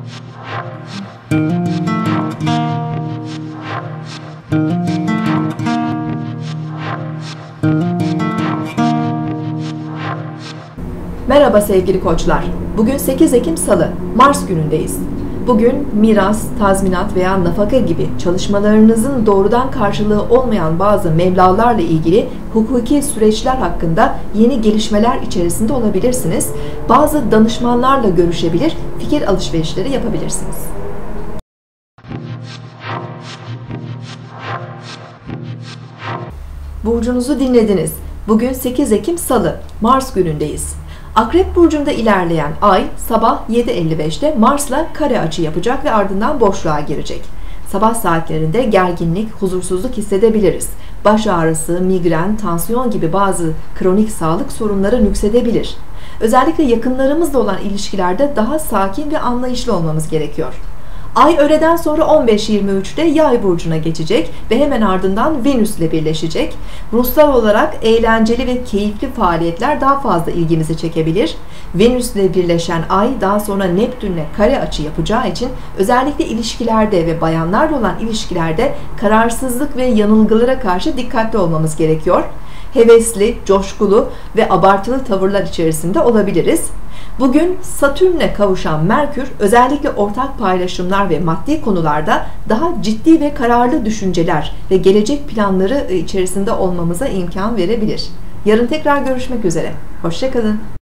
Merhaba sevgili koçlar. Bugün 8 Ekim Salı, Mars günündeyiz. Bugün miras, tazminat veya nafaka gibi çalışmalarınızın doğrudan karşılığı olmayan bazı meblağlarla ilgili hukuki süreçler hakkında yeni gelişmeler içerisinde olabilirsiniz. Bazı danışmanlarla görüşebilir, fikir alışverişleri yapabilirsiniz. Burcunuzu dinlediniz. Bugün 8 Ekim Salı, Mars günündeyiz. Akrep burcunda ilerleyen ay sabah 7:55'te Mars'la kare açı yapacak ve ardından boşluğa girecek. Sabah saatlerinde gerginlik, huzursuzluk hissedebiliriz. Baş ağrısı, migren, tansiyon gibi bazı kronik sağlık sorunları nüksedebilir. Özellikle yakınlarımızla olan ilişkilerde daha sakin ve anlayışlı olmamız gerekiyor. Ay öğleden sonra 15:23'te Yay burcuna geçecek ve hemen ardından Venüs ile birleşecek. Ruhsal olarak eğlenceli ve keyifli faaliyetler daha fazla ilgimizi çekebilir. Venüs ile birleşen Ay daha sonra Neptün'le kare açı yapacağı için özellikle ilişkilerde ve bayanlarla olan ilişkilerde kararsızlık ve yanılgılara karşı dikkatli olmamız gerekiyor. Hevesli, coşkulu ve abartılı tavırlar içerisinde olabiliriz. Bugün Satürn'le kavuşan Merkür özellikle ortak paylaşımlar ve maddi konularda daha ciddi ve kararlı düşünceler ve gelecek planları içerisinde olmamıza imkan verebilir. Yarın tekrar görüşmek üzere. Hoşça kalın.